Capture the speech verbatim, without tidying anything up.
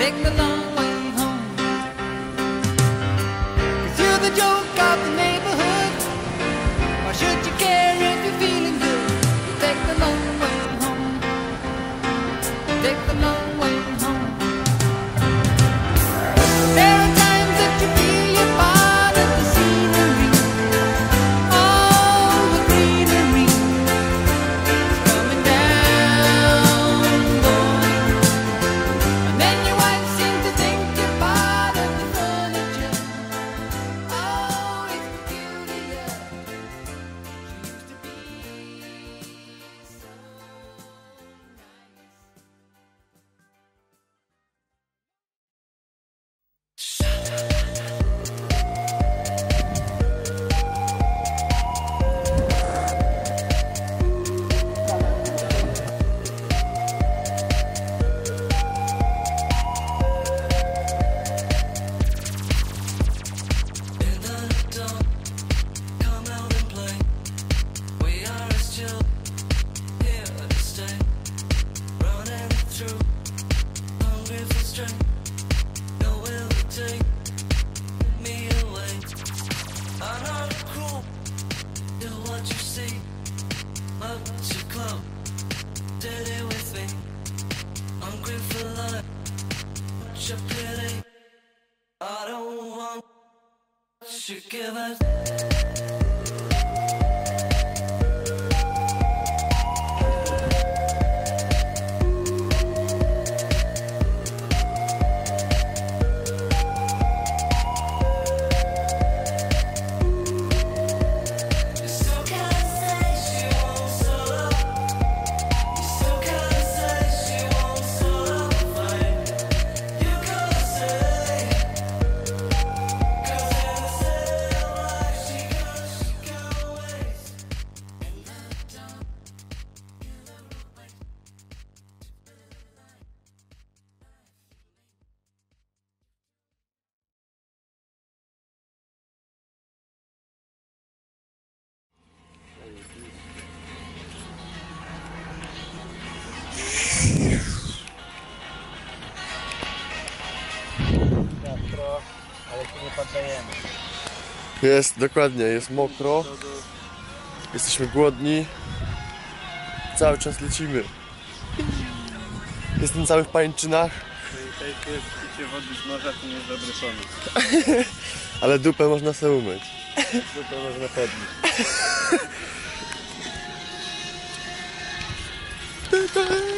take the long way home. 'Cause you're the joke of the neighborhood. Why should you care if you're feeling good? You take the long way home. Take the long way home. There are times that you feel you're part of the scenery. All the greenery is coming down, boy. And then your wife seems to think you're part of the furniture. Oh, it's peculiar. She used to be so I don't want you give us. Ale się nie poddajemy. Jest, dokładnie, jest mokro. Jesteśmy głodni. Cały czas lecimy. Jestem cały w pańczynach. Picie wody z morza to nie jest dobry pomysł. Ale dupę można sobie umyć. Dupę można podnieść.